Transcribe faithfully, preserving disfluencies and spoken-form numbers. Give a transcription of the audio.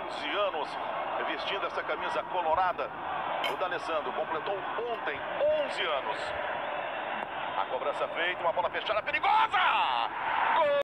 onze anos vestindo essa camisa colorada. O D'Alessandro completou ontem onze anos. A cobrança feita, uma bola fechada perigosa! Gol!